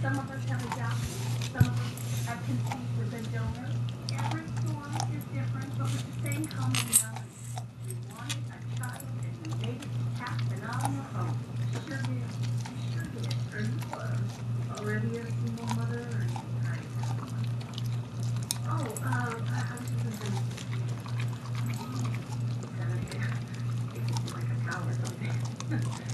Some of us have adopted, some of us have conceived with a donor. Every story is different, but with the same commonality. We wanted a child and we made it happen on our own. Sure did. We sure did. Or you were already a single mother or you tried to have one? Oh, I was just gonna say, it's like a cow or something.